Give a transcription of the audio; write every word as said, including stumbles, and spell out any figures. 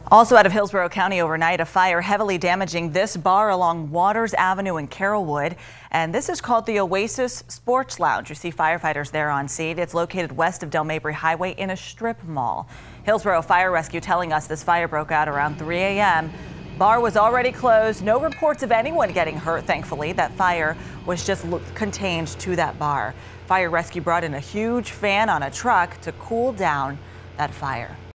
Also out of Hillsborough County overnight, a fire heavily damaging this bar along Waters Avenue in Carrollwood. And this is called the Oasis Sports Lounge. You see firefighters there on scene. It's located west of Del Mabry Highway in a strip mall. Hillsborough Fire Rescue telling us this fire broke out around three A M Bar was already closed. No reports of anyone getting hurt, thankfully. That fire was just contained to that bar. Fire rescue brought in a huge fan on a truck to cool down that fire.